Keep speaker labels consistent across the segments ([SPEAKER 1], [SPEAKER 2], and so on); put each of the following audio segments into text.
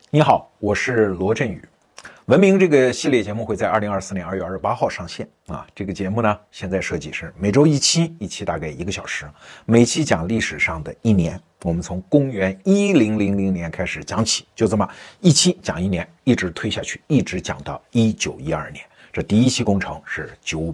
[SPEAKER 1] 你好，我是罗振宇。文明这个系列节目会在2024年2月28号上线啊。这个节目呢，现在设计是每周一期，一期大概1个小时，每期讲历史上的一年。我们从公元1000年开始讲起，就这么一期讲一年，一直推下去，一直讲到1912年。这第一期工程是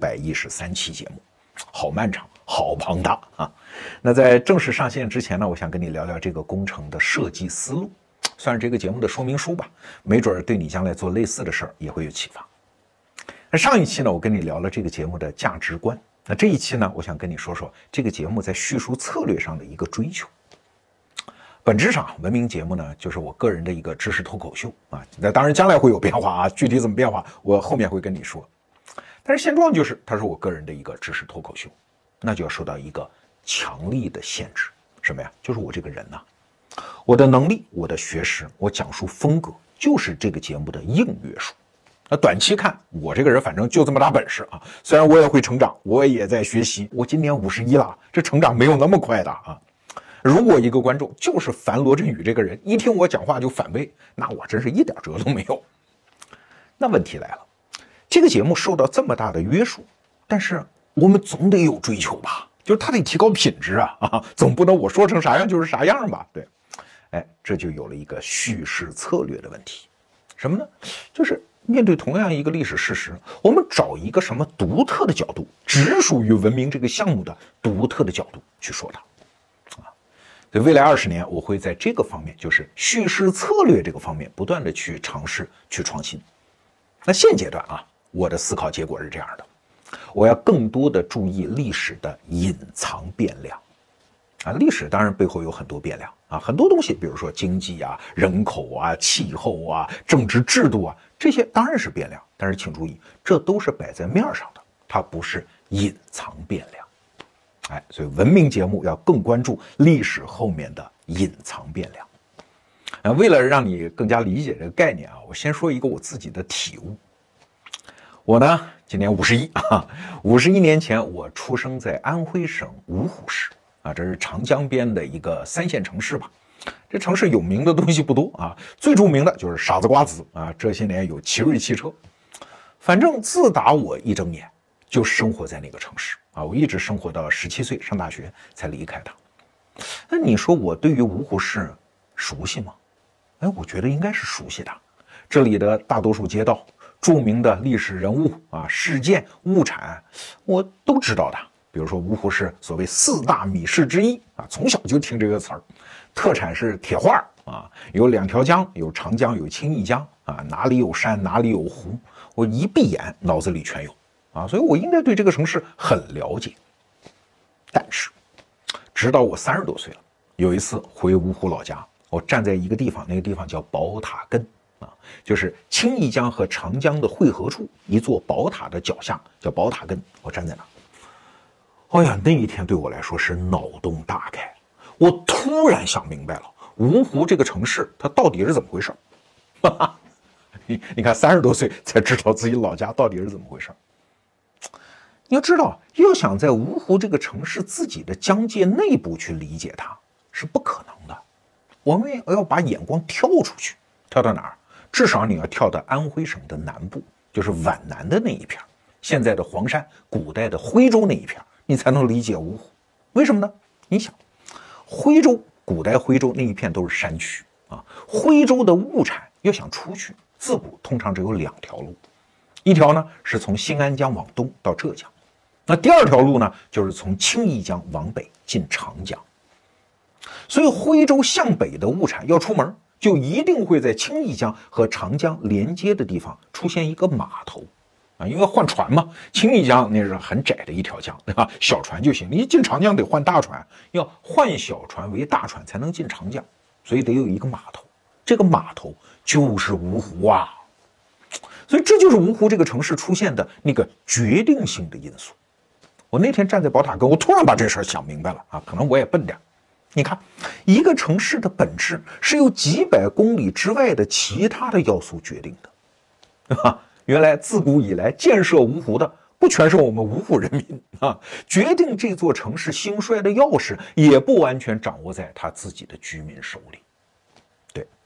[SPEAKER 1] 913期节目，好漫长，好庞大啊。那在正式上线之前呢，我想跟你聊聊这个工程的设计思路。算是这个节目的说明书吧，没准对你将来做类似的事儿也会有启发。那上一期呢，我跟你聊了这个节目的价值观。那这一期呢，我想跟你说说这个节目在叙述策略上的一个追求。本质上，文明节目呢，就是我个人的一个知识脱口秀啊。那当然将来会有变化啊，具体怎么变化，我后面会跟你说。但是现状就是，它是我个人的一个知识脱口秀，那就要受到一个强力的限制。什么呀？就是我这个人呢。我的能力，我的学识，我讲述风格，就是这个节目的硬约束。那短期看，我这个人反正就这么大本事啊。虽然我也会成长，我也在学习，我今年51了，这成长没有那么快的啊。如果一个观众就是烦罗振宇这个人，一听我讲话就反胃，那我真是一点辙都没有。那问题来了，这个节目受到这么大的约束，但是我们总得有追求吧？就是它得提高品质啊，总不能我说成啥样就是啥样吧？对。这就有了一个叙事策略的问题，什么呢？就是面对同样一个历史事实，我们找一个什么独特的角度，只属于文明这个项目的独特的角度去说它，所以未来20年，我会在这个方面，就是叙事策略这个方面，不断的去尝试、去创新。那现阶段啊，我的思考结果是这样的：我要更多的注意历史的隐藏变量。历史当然背后有很多变量啊，很多东西，比如说经济啊、人口啊、气候啊、政治制度啊，这些当然是变量。但是请注意，这都是摆在面上的，它不是隐藏变量。所以文明节目要更关注历史后面的隐藏变量。为了让你更加理解这个概念啊，我先说一个我自己的体悟。我呢，今年51啊，51年前我出生在安徽省芜湖市。这是长江边的一个3线城市吧。这城市有名的东西不多啊，最著名的就是傻子瓜子啊。这些年有奇瑞汽车，反正自打我一睁眼就生活在那个城市啊，我一直生活到17岁上大学才离开它。那你说我对于芜湖市熟悉吗？我觉得应该是熟悉的。这里的大多数街道、著名的历史人物啊、事件、物产，我都知道的。比如说芜湖市所谓4大米市之一啊，从小就听这个词儿。特产是铁画啊，有2条江，有长江，有青义江啊，哪里有山，哪里有湖，我一闭眼脑子里全有啊，所以我应该对这个城市很了解。但是，直到我30多岁了，有一次回芜湖老家，我站在一个地方，那个地方叫宝塔根啊，就是青义江和长江的汇合处，一座宝塔的脚下叫宝塔根，我站在那儿。哎呀，那一天对我来说是脑洞大开，我突然想明白了，芜湖这个城市它到底是怎么回事？你看30多岁才知道自己老家到底是怎么回事。你要知道，要想在芜湖这个城市自己的疆界内部去理解它是不可能的。我们要把眼光跳出去，跳到哪儿？至少你要跳到安徽省的南部，就是皖南的那一片，现在的黄山，古代的徽州那一片。你才能理解芜湖，为什么呢？你想，徽州古代徽州那一片都是山区啊，徽州的物产要想出去，自古通常只有2条路，一条呢是从新安江往东到浙江，那第2条路呢就是从青义江往北进长江。所以徽州向北的物产要出门，就一定会在青义江和长江连接的地方出现一个码头。因为换船嘛，青义江那是很窄的一条江，对吧？小船就行，你进长江得换大船，要换小船为大船才能进长江，所以得有一个码头。这个码头就是芜湖啊，所以这就是芜湖这个城市出现的那个决定性的因素。我那天站在宝塔根，我突然把这事儿想明白了啊，可能我也笨点。你看，一个城市的本质是由几百公里之外的其他的要素决定的，对吧？原来自古以来建设芜湖的不全是我们芜湖人民啊，决定这座城市兴衰的钥匙也不完全掌握在他自己的居民手里。对，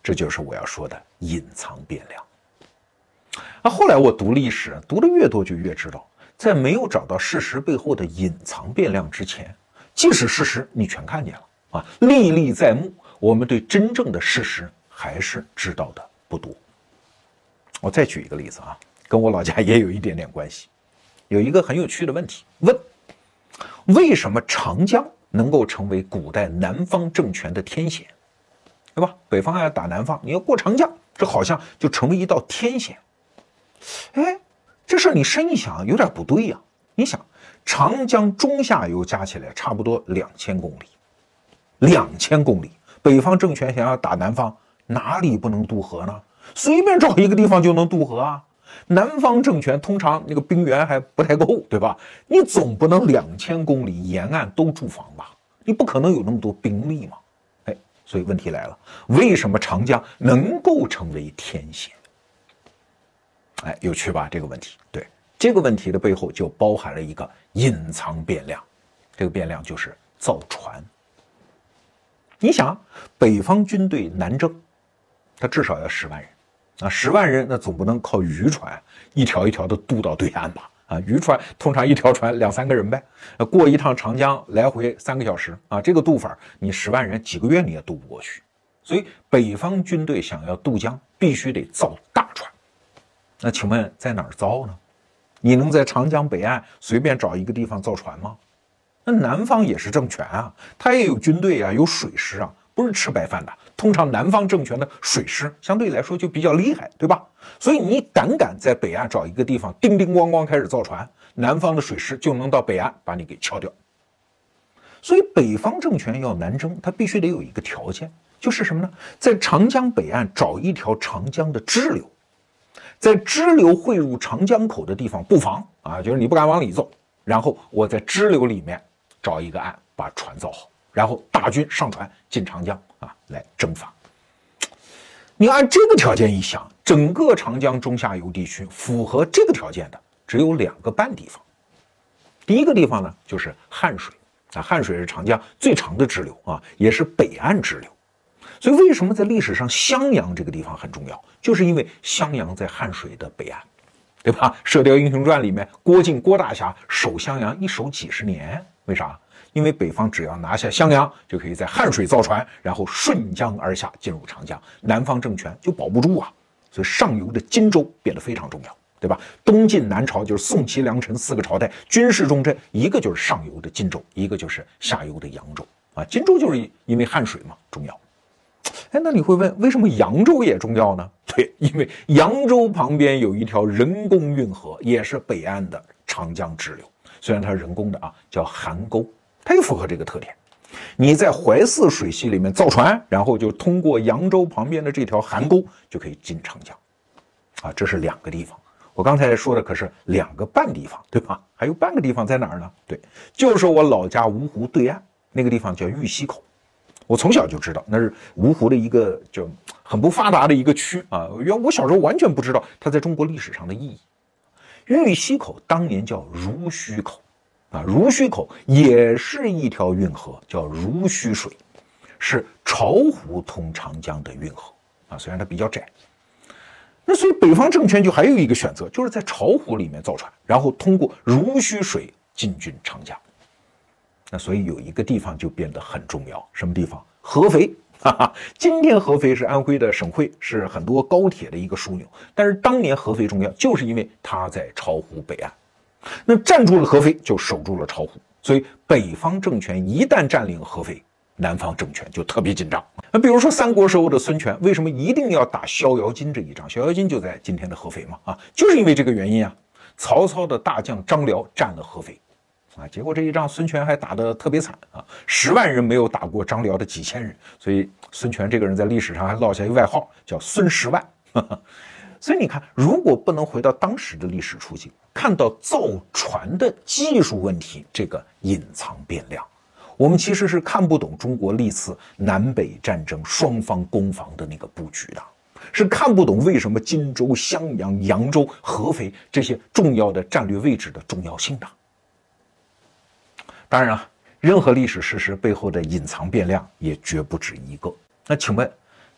[SPEAKER 1] 这就是我要说的隐藏变量。后来我读历史，读的越多就越知道，在没有找到事实背后的隐藏变量之前，即使事实你全看见了历历在目，我们对真正的事实还是知道的不多。我再举一个例子跟我老家也有一点点关系。有一个很有趣的问题，问为什么长江能够成为古代南方政权的天险，对吧？北方要打南方，你要过长江，这好像就成为一道天险。这事儿你深一想有点不对呀。你想，长江中下游加起来差不多2000公里，2000公里，北方政权想要打南方，哪里不能渡河呢？随便找一个地方就能渡河啊。南方政权通常那个兵源还不太够，对吧？你总不能2000公里沿岸都驻防吧？你不可能有那么多兵力嘛。所以问题来了，为什么长江能够成为天险？有趣吧？这个问题，对，这个问题的背后就包含了一个隐藏变量，这个变量就是造船。你想，北方军队南征，他至少要10万人。10万人那总不能靠渔船一条一条的渡到对岸吧？渔船通常一条船2-3个人呗，过一趟长江来回3个小时这个渡法你10万人几个月你也渡不过去。所以北方军队想要渡江，必须得造大船。那请问在哪儿造呢？你能在长江北岸随便找一个地方造船吗？那南方也是政权他也有军队有水师不是吃白饭的。通常南方政权的水师相对来说就比较厉害，对吧？所以你胆在北岸找一个地方叮叮咣咣开始造船，南方的水师就能到北岸把你给敲掉。所以北方政权要南征，它必须得有一个条件，就是什么呢？在长江北岸找一条长江的支流，在支流汇入长江口的地方布防就是你不敢往里走，然后我在支流里面找一个岸把船造好，然后大军上船进长江来征伐。你按这个条件一想，整个长江中下游地区符合这个条件的只有2个半地方。第一个地方呢就是汉水汉水是长江最长的支流也是北岸支流。所以为什么在历史上襄阳这个地方很重要，就是因为襄阳在汉水的北岸，对吧？《射雕英雄传》里面郭靖郭大侠守襄阳一守几10年，为啥？因为北方只要拿下襄阳，就可以在汉水造船，然后顺江而下进入长江，南方政权就保不住所以上游的荆州变得非常重要，对吧？东晋南朝就是宋齐梁陈4个朝代军事重镇，一个就是上游的荆州，一个就是下游的扬州荆州就是因为汉水嘛重要。那你会问，为什么扬州也重要呢？对，因为扬州旁边有一条人工运河，也是北岸的长江支流，虽然它是人工的叫邗沟，它也符合这个特点。你在淮泗水系里面造船，然后就通过扬州旁边的这条邗沟就可以进长江这是2个地方。我刚才说的可是2个半地方，对吧？还有半个地方在哪儿呢？对，就是我老家芜湖对岸那个地方叫玉溪口。我从小就知道那是芜湖的一个就很不发达的一个区我小时候完全不知道它在中国历史上的意义。玉溪口当年叫濡须口濡须口也是一条运河，叫濡须水，是巢湖通长江的运河虽然它比较窄。那所以北方政权就还有一个选择，就是在巢湖里面造船，然后通过濡须水进军长江。那所以有一个地方就变得很重要，什么地方？合肥今天合肥是安徽的省会，是很多高铁的一个枢纽，但是当年合肥重要，就是因为它在巢湖北岸。那站住了合肥，就守住了巢湖，所以北方政权一旦占领合肥，南方政权就特别紧张。那比如说三国时候的孙权为什么一定要打逍遥津这一仗？逍遥津就在今天的合肥嘛就是因为这个原因曹操的大将张辽占了合肥结果这一仗孙权还打得特别惨10万人没有打过张辽的几千人，所以孙权这个人在历史上还落下一个外号叫孙10万所以你看，如果不能回到当时的历史处境，看到造船的技术问题这个隐藏变量，我们其实是看不懂中国历次南北战争双方攻防的那个布局的，是看不懂为什么荆州、襄阳、扬州、合肥这些重要的战略位置的重要性的。当然任何历史事实背后的隐藏变量也绝不止一个。那请问，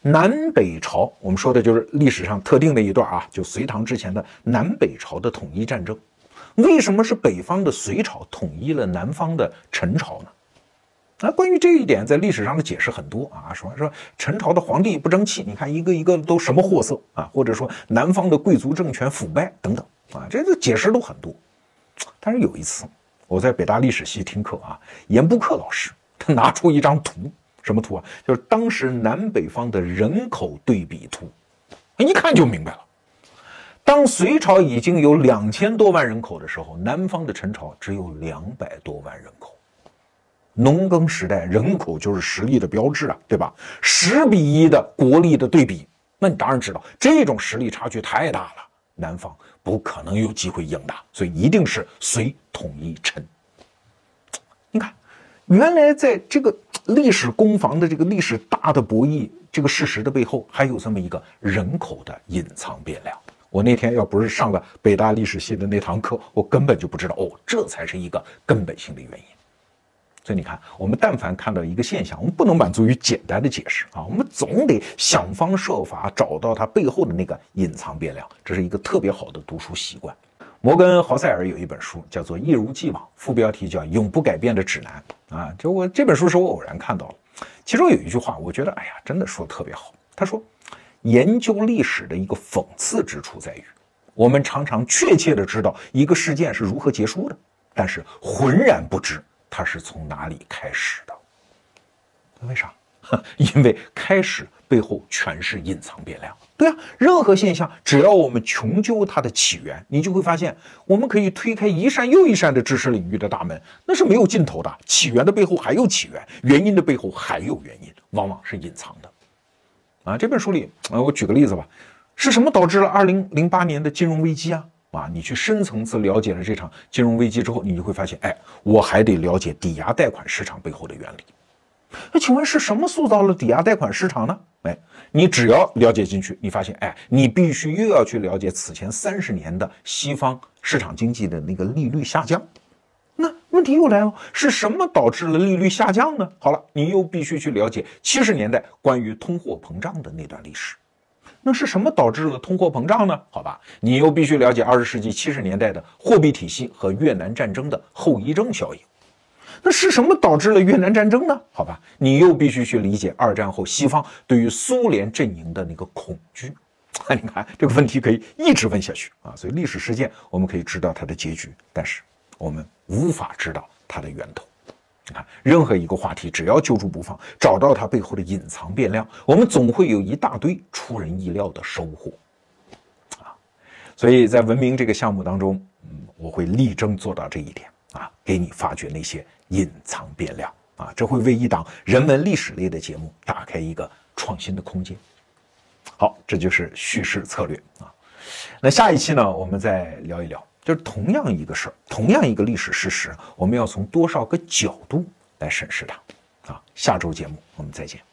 [SPEAKER 1] 南北朝，我们说的就是历史上特定的一段啊，就隋唐之前的南北朝的统一战争。为什么是北方的隋朝统一了南方的陈朝呢？关于这一点，在历史上的解释很多啊，说陈朝的皇帝不争气，你看一个一个都什么货色啊，或者说南方的贵族政权腐败等等啊，这个解释都很多。但是有一次，我在北大历史系听课啊，严布克老师他拿出一张图，什么图啊？就是当时南北方的人口对比图，一看就明白了。当隋朝已经有2000多万人口的时候，南方的陈朝只有200多万人口。农耕时代，人口就是实力的标志啊，对吧？10:1的国力的对比，那你当然知道这种实力差距太大了，南方不可能有机会赢的，所以一定是隋统一陈。你看，原来在这个历史攻防的这个历史大的博弈这个事实的背后，还有这么一个人口的隐藏变量。我那天要不是上了北大历史系的那堂课，我根本就不知道这才是一个根本性的原因。所以你看，我们但凡看到一个现象，我们不能满足于简单的解释啊，我们总得想方设法找到它背后的那个隐藏变量，这是一个特别好的读书习惯。摩根·豪塞尔有一本书叫做《一如既往》，副标题叫《永不改变的指南》啊，就我这本书是我偶然看到了，其中有一句话，我觉得真的说得特别好。他说，研究历史的一个讽刺之处在于，我们常常确切的知道一个事件是如何结束的，但是浑然不知它是从哪里开始的。为啥？因为开始背后全是隐藏变量。对啊，任何现象只要我们穷究它的起源，你就会发现我们可以推开一扇又一扇的知识领域的大门，那是没有尽头的。起源的背后还有起源，原因的背后还有原因，往往是隐藏的。这本书里我举个例子吧，是什么导致了2008年的金融危机啊？你去深层次了解了这场金融危机之后，你就会发现，我还得了解抵押贷款市场背后的原理。那请问是什么塑造了抵押贷款市场呢？你只要了解进去，你发现，你必须又要去了解此前30年的西方市场经济的那个利率下降。那问题又来了，是什么导致了利率下降呢？好了，你又必须去了解70年代关于通货膨胀的那段历史。那是什么导致了通货膨胀呢？好吧，你又必须了解20世纪70年代的货币体系和越南战争的后遗症效应。那是什么导致了越南战争呢？好吧，你又必须去理解2战后西方对于苏联阵营的那个恐惧。你看这个问题可以一直问下去啊！所以历史事件我们可以知道它的结局，但是我们无法知道它的源头。你看，任何一个话题只要揪住不放，找到它背后的隐藏变量，我们总会有一大堆出人意料的收获所以在文明这个项目当中，我会力争做到这一点给你发掘那些隐藏变量这会为一档人文历史类的节目打开一个创新的空间。好，这就是叙事策略那下一期呢，我们再聊一聊，就是同样一个事儿，同样一个历史事实，我们要从多少个角度来审视它下周节目我们再见。